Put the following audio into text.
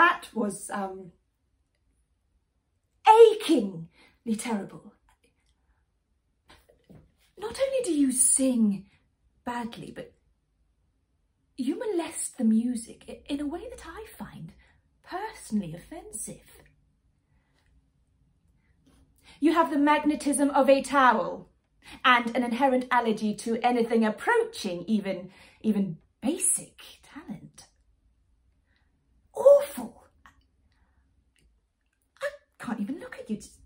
that was achingly terrible. Not only do you sing badly, but you molest the music in a way that I find personally offensive. You have the magnetism of a towel and an inherent allergy to anything approaching even basic talent. Awful. I can't even look at you.